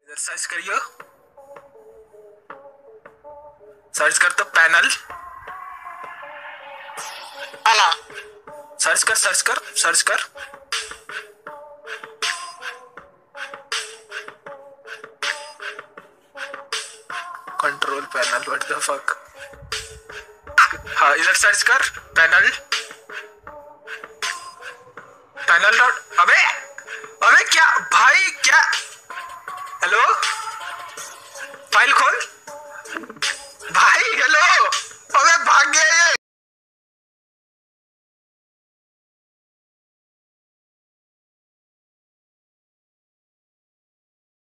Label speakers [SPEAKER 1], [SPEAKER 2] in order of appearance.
[SPEAKER 1] इधर सर्च करियो। सर्च कर तो पैनल।
[SPEAKER 2] आला
[SPEAKER 1] सर्च कर सर्च कर सर्च कर। Control panel, what the fuck. हाँ इधर सर्च कर पैनल। पैनल डॉट, अबे अबे क्या भाई क्या। हेलो फाइल खोल।